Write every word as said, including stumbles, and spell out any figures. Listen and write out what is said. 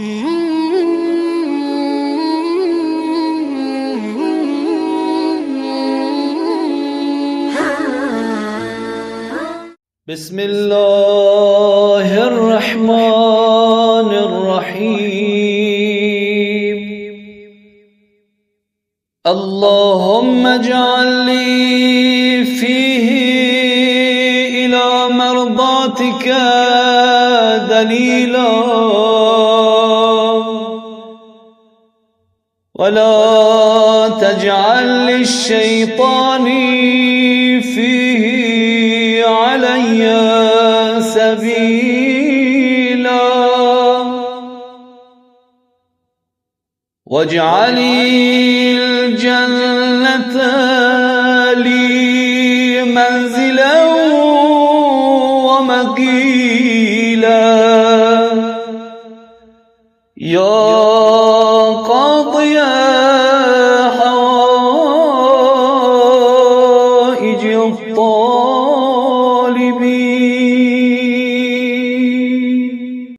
بسم الله الرحمن الرحيم. اللهم اجعل لي فيه إلى مرضاتك دليلا، ولا تجعل للشيطان فيه علي سبيلا، واجعل الجنة لي منزلا ومقيلا، يا قاضي حوائج الطالب